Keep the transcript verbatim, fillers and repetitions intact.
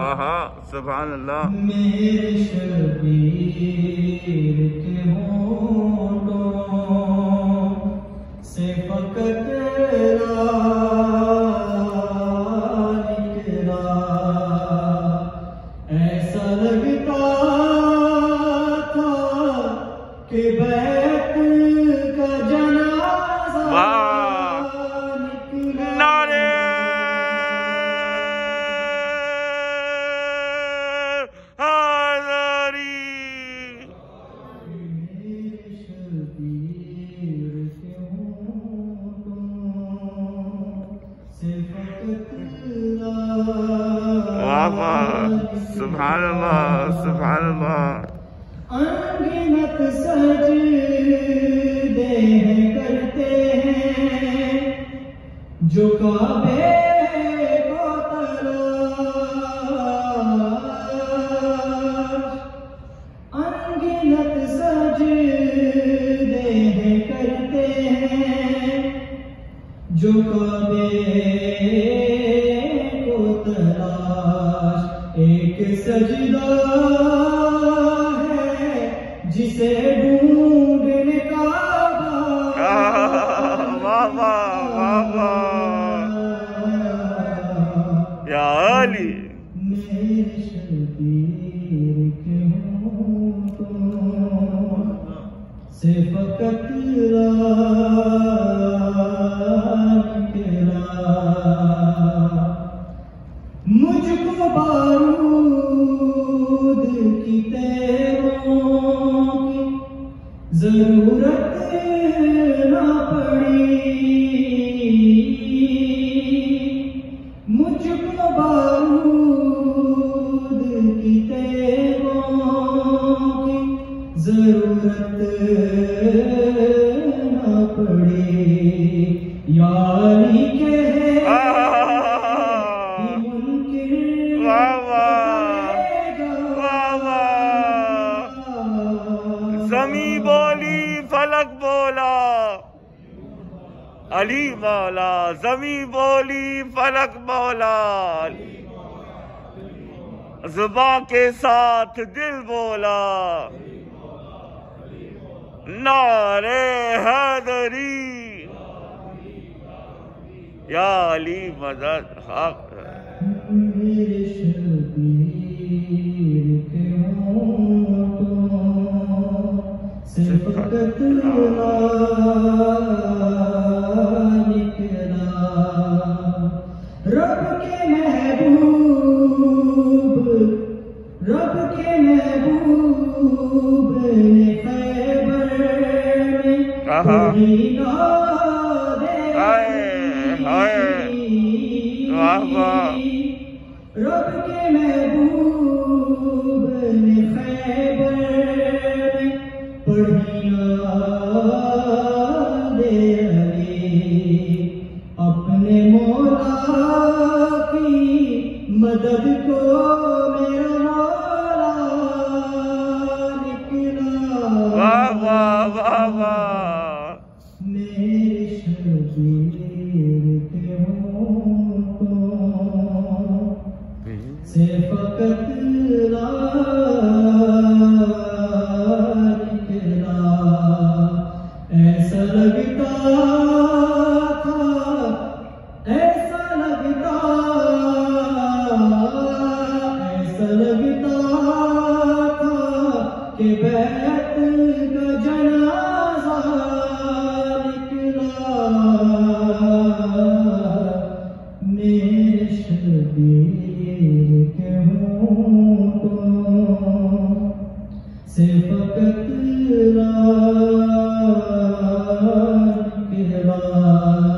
आहा सुभान अल्लाह। मेरे शबीर के होठों से फकत निकला, ऐसा लगता था कि बैत का जनाजा निकला। नारे सुभान अल्लाह सुभान अल्लाह। अनगिनत सजदे करते हैं जो काबे को तलाश, अनगिनत सजदे करते हैं जो काबे को तलाश। एक सजदा है जिसे ढूंढने का वाह या अली। मेरे शबीर के होठों से फकत निकला, मुझको बारूद की तेरों की जरूरत ना पड़ी, मुझको बारूद की तेरों की जरूरत ना पड़ी। यारी के ज़मी बोली फलक बोला अली मौला, ज़मी बोली फलक मौला, ज़ुबां के साथ दिल बोला, नारे हैदरी या अली मदद हक। मेरे शबीर के होठों से फकत निकला, रब के महबूब रब के महबूब ने खैबर में मदीना दे रब के महबूब ने खैबर में पढ़िया दे अली, अपने मौला की मदद को मेरा मौला निकला। वाह वाह वाह वाह। मेरे शबीर के होठों से फकत निकला, ऐसा लगता था ऐसा लगता ऐसा लगता था कि बैत का जनाजा निकला। मेरे शबीर के होठों से फकत निकला।